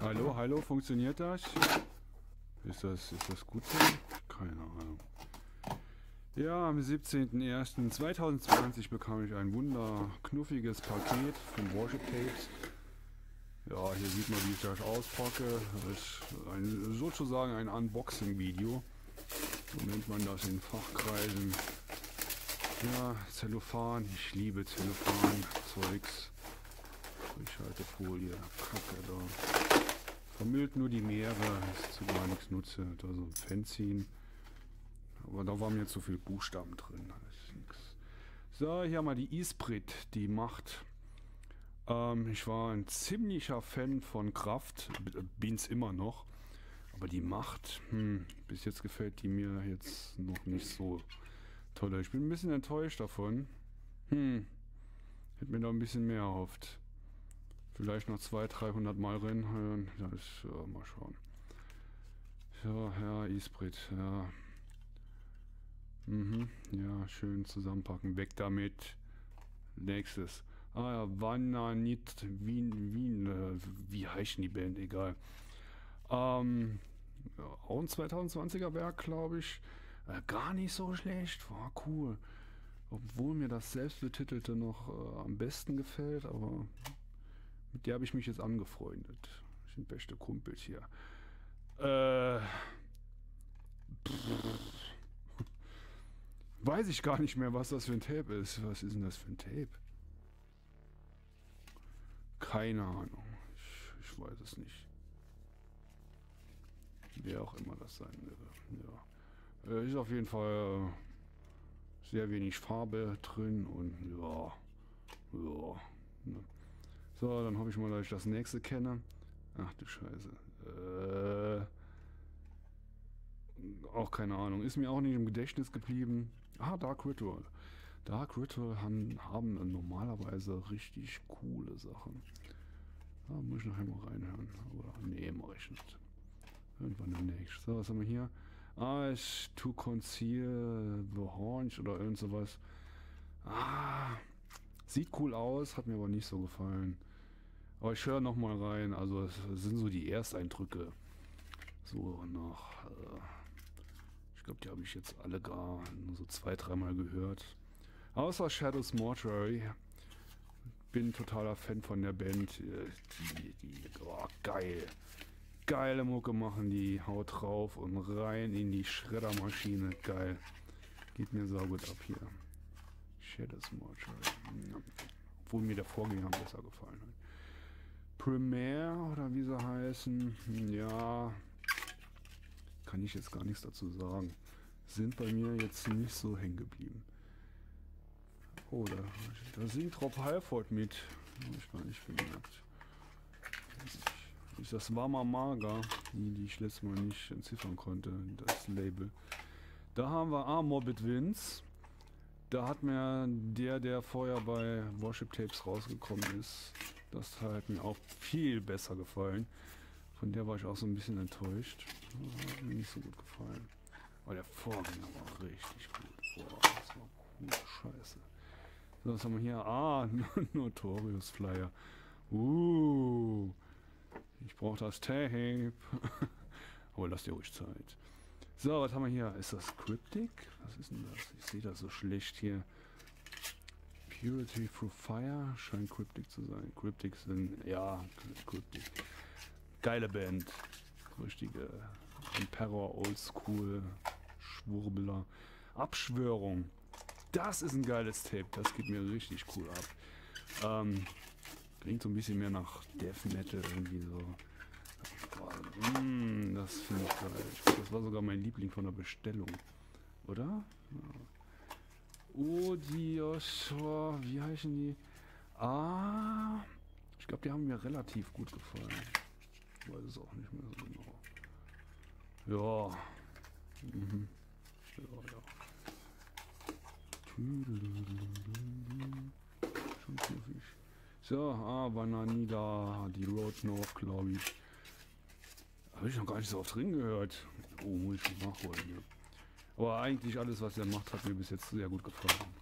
Hallo, hallo, funktioniert das? Ist das gut so? Keine Ahnung. Ja, am 17.01.2020 bekam ich ein wunderknuffiges Paket von Worship Tapes. Ja, hier sieht man, wie ich das auspacke. Das ist sozusagen ein Unboxing-Video. So nennt man das in Fachkreisen. Ja, Zellophan. Ich liebe Zellophan-Zeugs. Frischhaltefolie, Kacke da. Vermüllt nur die Meere, ist zu gar nichts nutze. Da so ein Fanzine. Aber da war mir zu viel Buchstaben drin. Das ist nix. So, hier haben wir die Esprit, die Macht. Ich war ein ziemlicher Fan von Kraft, bin's immer noch. Aber die Macht, bis jetzt gefällt die mir jetzt noch nicht so toll. Ich bin ein bisschen enttäuscht davon. Hätte mir da ein bisschen mehr erhofft. Vielleicht noch 200-300 Mal reinhören. Das mal schauen. So, ja, Esprit, ja. Ja, schön zusammenpacken. Weg damit. Nächstes. Ah ja, Vananit Wien, wie heißt die Band? Egal. Ja, auch ein 2020er Werk, glaube ich. Gar nicht so schlecht. War cool. Obwohl mir das selbstbetitelte noch am besten gefällt, aber mit der habe ich mich jetzt angefreundet. Das sind beste Kumpels hier. Weiß ich gar nicht mehr, was das für ein Tape ist. Was ist denn das für ein Tape? Keine Ahnung. Ich weiß es nicht. Wer auch immer das sein wird. Ja. Ist auf jeden Fall sehr wenig Farbe drin und ja. Ja. Ne. So, dann hoffe ich mal, dass ich das nächste kenne. Ach du Scheiße. Auch keine Ahnung. Ist mir auch nicht im Gedächtnis geblieben. Ah, Dark Ritual. Dark Ritual haben normalerweise richtig coole Sachen. Da muss ich nachher mal reinhören. Aber nee, mach ich nicht. Irgendwann demnächst. So, was haben wir hier? Ist to conceal the horns oder irgend sowas. Sieht cool aus, hat mir aber nicht so gefallen. Aber ich höre nochmal rein. Also es sind so die Ersteindrücke. So noch. Ich glaube, die habe ich jetzt alle gar nur so 2-3 Mal gehört. Außer Shadows Mortuary. Bin totaler Fan von der Band. Geil. Geile Mucke machen die. Haut drauf und rein in die Schreddermaschine. Geil. Geht mir saugut ab hier. Shadows Mortuary. Obwohl mir der Vorgänger besser gefallen hat. Premiere oder wie sie heißen. Ja. Kann ich jetzt gar nichts dazu sagen. Sind bei mir jetzt nicht so hängen geblieben. Oh, da singt Rob Halford mit. Hab ich gar nicht gemerkt. Ist das Warmer Mager, die ich letztes Mal nicht entziffern konnte, das Label. Da haben wir Morbid Winds. Da hat mir der vorher bei Worship Tapes rausgekommen ist, das hat mir auch viel besser gefallen. Von der war ich auch so ein bisschen enttäuscht. Hat mir nicht so gut gefallen. Aber der Vorgänger war richtig gut. Boah, das war cool. Scheiße. So, was haben wir hier? Notorious Flyer. Ich brauche das Tape. Aber lass dir ruhig Zeit. So, was haben wir hier? Ist das Cryptic? Was ist denn das? Ich sehe das so schlecht hier. Purity Through Fire scheint Cryptic zu sein. Cryptics sind, ja, Cryptic. Geile Band. Richtige Emperor Oldschool Schwurbeler. Abschwörung. Das ist ein geiles Tape. Das geht mir richtig cool ab. Klingt so ein bisschen mehr nach Death Metal irgendwie so. Das finde ich geil. Ich glaube, das war sogar mein Liebling von der Bestellung. Oder? Ja. Joshua, wie heißen die? Ich glaube, die haben mir relativ gut gefallen. Ich weiß es auch nicht mehr so genau. Ja. Ja. Schon knuffig. So, Vananida, die Road North, glaube ich. Habe ich noch gar nicht so oft drin gehört. Oh, muss ich schon nachholen hier. Aber eigentlich alles, was er macht, hat mir bis jetzt sehr gut gefallen.